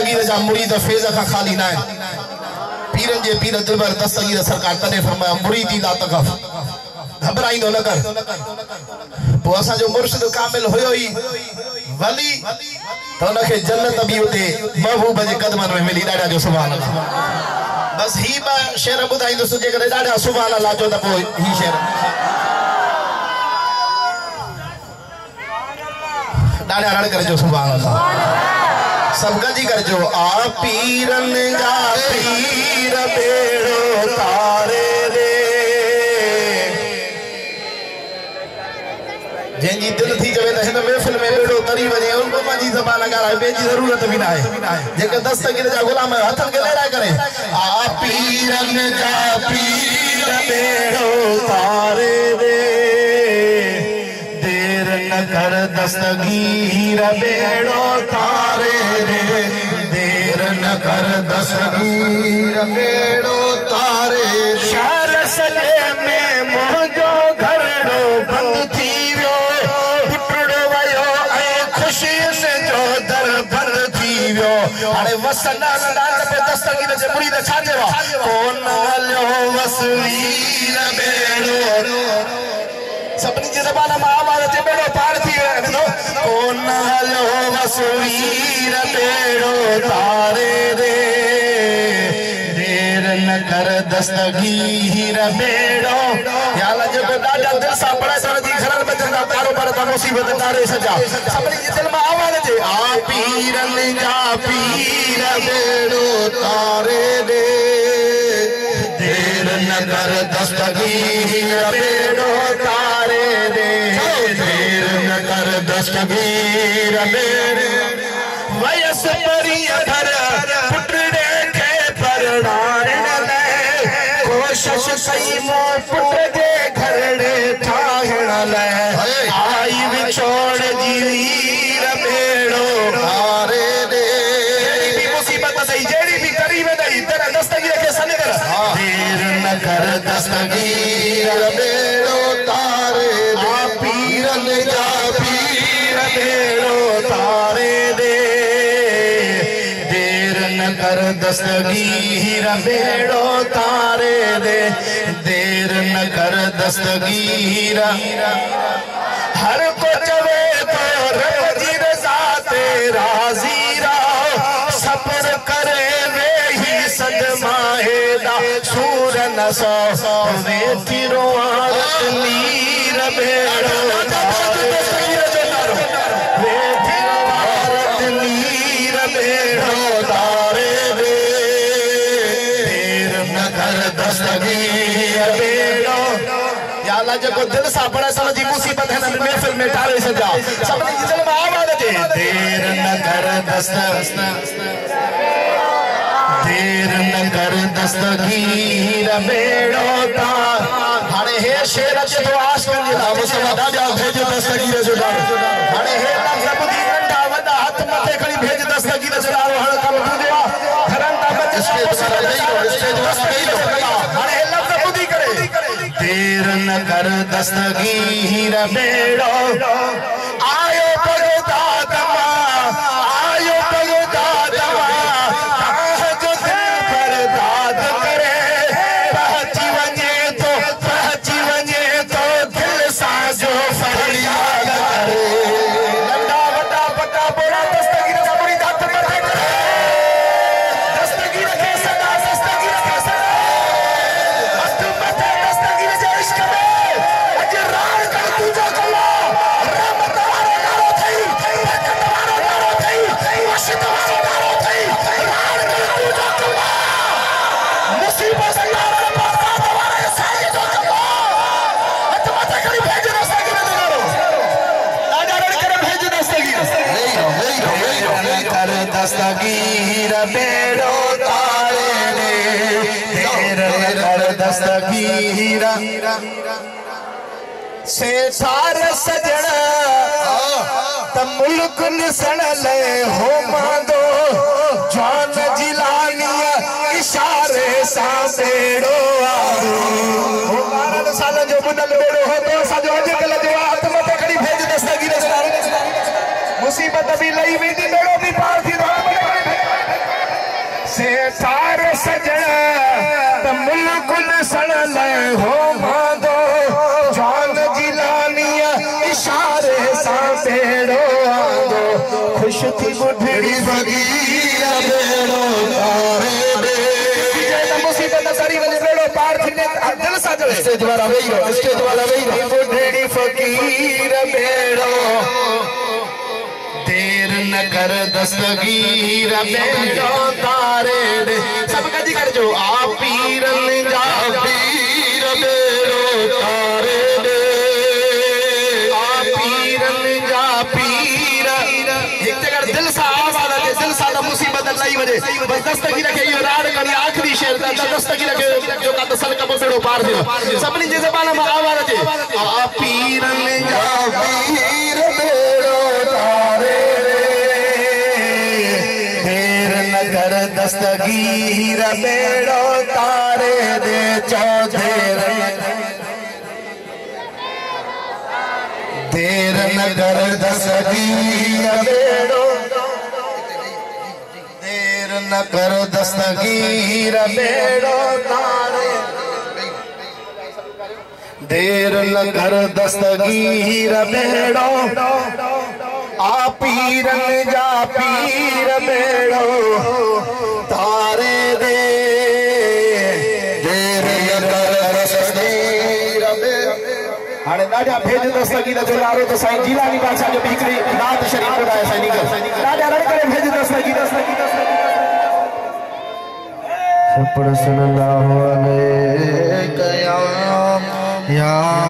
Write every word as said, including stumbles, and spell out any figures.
दस्तगीर जा मुरीद फैज़ का खाली ना है पीरन जे पीर दिलबर दस्तगीर सरकार तने फरमाया मुरीदी ला तकफ घबराइंदो न कर पो असा जो मुर्शिद कामिल होयो ही वली तो नखे जन्नत भी उते महबूब जे कदमन में मिली डाडा जो सुभान अल्लाह बस ही बा शेर बुधाइंदो सुजे करे डाडा सुभान अल्लाह जो त पो ही शेर डाडा रण करे जो सुभान अल्लाह सब गजी कर जो आ पीरन जा पीर बेड़ो तारे रे जेंजी दिल थी जवे त हिन महफिल में बेड़ो तरी वने उनको माजी ज़बान लगा है बेजी जरूरत भी ना है जेके दस्तगीर जा गुलाम हथन के लेड़ा करे आ पीरन जा पीर बेड़ो तारे रे देर न कर दस्तगीर बेड़ो तारे रे देर न कर दस्तगीर बेड़ो तारे शहर सजे में मोजो घरड़ो बंद थी वियो पुटड़ो वयो ऐ खुशी से जो दर बंद थी वियो हाणे वसन नाल पे दस्तगीर जे मुरीद छा चवा कोन हलियो वसवीर बेड़ो सबनी जे ज़बान में आवाज अचे बेड़ो पार थी वेंदो कोन हलियो वसवीर बेड़ो तारे रे देर न कर दस्तगीर बेड़ो या अल्लाह जो डाडा दिल सा बड़ा सन जी घरन में जंदा कारोबार ता मुसीबत तारे सजा सबनी जे दिल में आवाज अचे आ पीरन जा पीर बेड़ो तारे रे देर न कर दस्तगीर बेड़ो तारे रे देर न कर दस्तगीर बेड़ो वयस परी घर पुटड़े के परणाण ले कोशिश कई मो पुट जे घरड़े ठाहण ले आई विछोड़ जीवीर बेड़ो तारे रे भी मुसीबत दई जेड़ी भी करीब दई तेरा दस्तगीर के सन कर देर न कर दस्तगीर बेड़ो तारे रे पीरन जा पीर बेड़ो तारे रे देर न कर दस्तगीर बेड़ो तारे रे देर न कर दस्तगीर हर को चवे तो रब जी रज़ा ते राज़ी रहो सब्र करे वे ही सदमाएदा सूर न सो वे तिरो नीर बेड़ो तारे वे तिरो नीर बेड़ो तारे रे देर न कर दस्तगीर बेड़ो या अल्लाह जो दिल सा बड़ा समझी मुसीबत है ना महफिल में टारे सजा सबने की दिल में आवाज दे देर न कर दस्तगीर देर न कर दस्तगीर बेड़ो तार हाणे हे शेर अचे तो आशिकन जे नाम सां डाडा भेज दस्तगीर जो डारो हाणे हे लफ़्ज़ ॿुधी नंढा वॾा हथ मथे खणी भेज दस्तगीर जो डारो हाणे कम थींदो आहे घरनि तां बच स्टेज ते स्टेज ते हाणे हे लफ़्ज़ ॿुधी करे देर न कर दस्तगीर बेड़ो आयो बगदाद मां आयो बगदाद मां ताह जो दिल बर्बाद करे पहुंची वञे तो पहुंची वञे तो दिल सां जो फरियाद करे नंढा वॾा पटा बोरा दस्तगीर सां मुरीद हथ मथे करे दस्तगीर खे सदा दस्तगीर खे सदा हथ मथे दस्तगीर जे इश्क में अज राण कर तुझो कला रहमत वारो नारो थई बरकत वारो नारो थई मस्जिद वारो नारो थई राण कर तुझो कला मुसीबत नारो बरसात वारे साईं जो कला हथ मथे खड़ी भेज दस्तगीर जो नारो डाडा रण करे भेज दस्तगीर कर दस्तगीर बेड़ो तारे रे देर कर दस्तगीर से सार सजण त मुल्क निसण ले हो मांदो जान जिलानिया इशारे सा बेड़ो आरो हो बारह साल जो बुदल बेड़ो हो तो सजो अजकल जो हाथ मथे खड़ी भेज दस्तगीर मुसीबत भी लई वेंदी बेड़ो भी पार थी इशारे सा बेड़ो आंदो खुश थी बुढ़ड़ी फकीर बेड़ो तारे दे जे मुसीबत सरी वने बेड़ो पार थिने दिल सा जो स्टेज वाला वेई रो स्टेज वाला वेई रो बुढ़ड़ी फकीर बेड़ो देर न कर दस्तगीर बेड़ो तारे दे सब कजी कर जो आ पीरन जा पीर बेड़ो तारे दे आ पीरन जा पीर एक जगह दिल सा आवाज आते दिल सा मुसीबत लाई वजे बस दस्तगीर के यो राड करी आखिरी शेर दा दस्तगीर के जो का दसल का बेड़ो पार दियो सबनी जे जबान में आवाज आते आ पीरन जा पीर बेड़ो तारे कर दस्तगीर बेड़ो तारे दे चौधेर देर न कर दस्तगीर बेड़ो देर न कर दस्तगीर बेड़ो तारे देर न कर दस्तगीर बेड़ो आ पीरन जा पीर बेड़ो तारे दे देर न कर दस्तगीर बेड़ो हाणे ॾाढा भेद दस्तगीर जो नारो तो साईं जीलानी बादशाह जो हिकिड़ी नात शरीफ ॿुधाए साईं नी ॾाढा रड़ करे भेद दस्तगीर सल्लल्लाहु अलैहि या